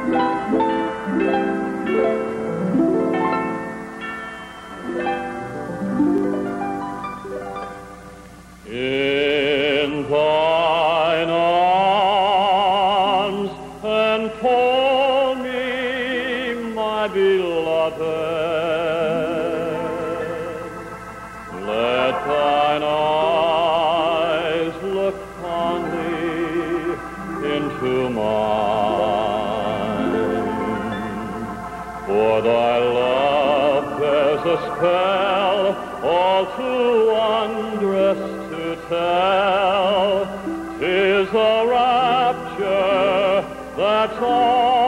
In thine arms enfold me, my beloved. Let thine eyes look fondly into mine. For thy love bears a spell all too wondrous to tell. 'Tis a rapture that's all